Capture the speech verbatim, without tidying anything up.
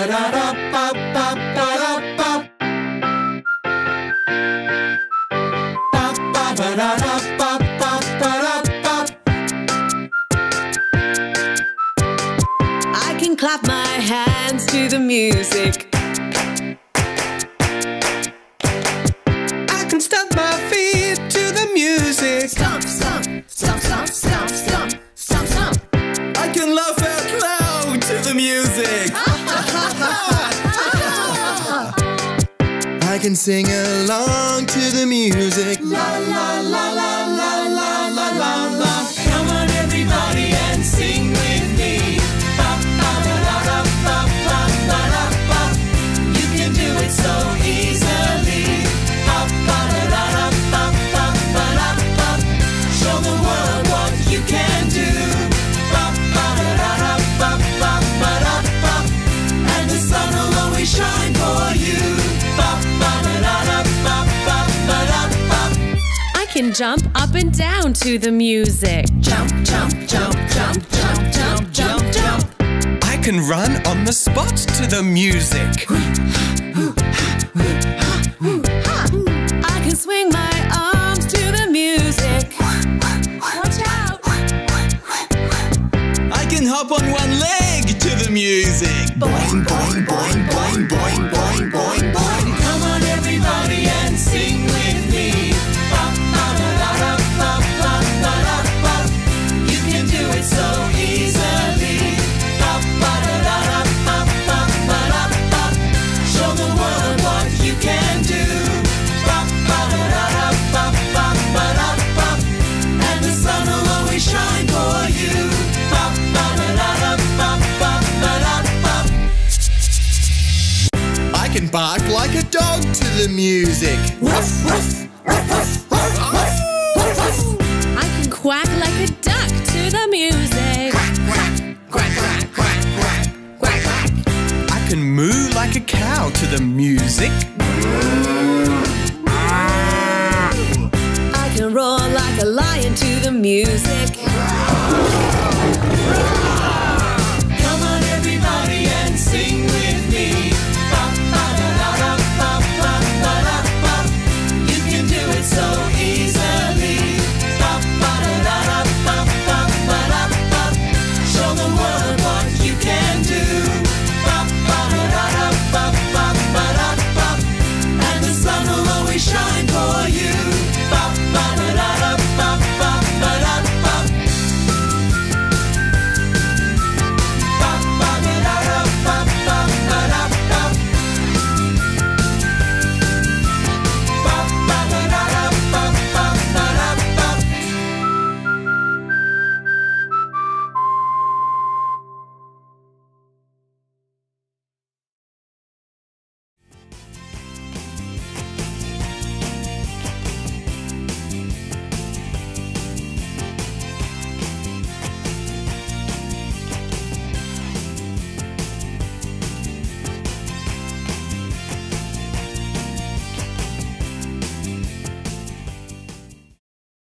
I can clap my hands to the music. I can stomp my feet to the music. Stomp, stomp, stomp, stomp, stomp, stomp, stomp, stomp. I can laugh out loud to the music. I can sing along to the music. La la la la la la la la la. Come on everybody and sing with me. Ba ba da da da ba ba ba da ba. You can do it so easily. Ba ba da da da ba ba ba da ba. Show the world what you can do. Ba ba da da da ba ba ba da ba. And the sun will always shine for you. I can jump up and down to the music. Jump, jump, jump, jump, jump, jump, jump, jump. I can run on the spot to the music. I can swing my arms to the music. Watch out! I can hop on one leg to the music. Boing, boing, boing, boing, boing, boing, boing, boing. Come on everybody and sing with me. Ba, ba, da, da, da, ba, ba, ba, da, ba. You can do it so easily. Ba, ba, da, da, da, ba, ba, ba, da, ba. Show the world what you can do. Ba, ba, da, da, da, ba, ba, ba, da, ba. And the sun will always shine for you. Ba, ba, da, da, da, ba, ba, ba, da, ba. I can bark like a dog to the music. Woof, woof, woof, woof, woof, woof, woof, woof. I can quack like a duck to the music. Quack, quack, quack, quack, quack, quack, quack, quack. I can moo like a cow to the music. I can roar like a lion to the music.